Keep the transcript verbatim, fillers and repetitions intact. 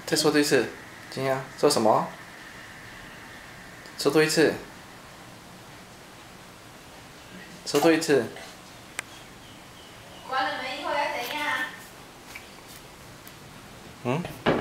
再说多一次，今天说什么？说多一次。说多一次。 关了门以后要怎样？ 嗯？